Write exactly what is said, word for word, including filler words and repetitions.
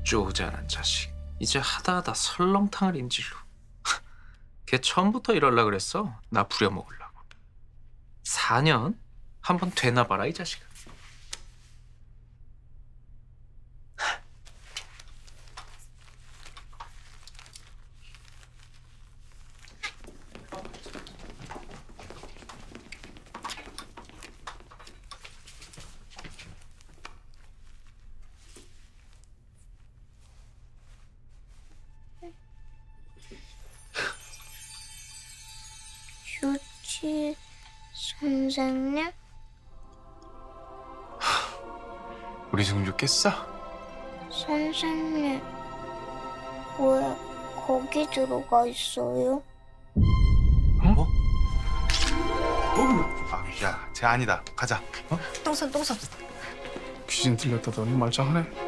쪼잔한 자식. 이제 하다하다 설렁탕을 인질로. 걔 처음부터 이럴라 그랬어. 나 부려먹으려고. 사 년? 한번 되나 봐라 이 자식아. 유치 선생님? 우리 승주 깼어? 선생님, 왜 거기 들어가 있어요? 어? 아, 야, 쟤 아니다. 가자. 어? 똥손 똥손. 귀신 들렸다더니 말짱하네.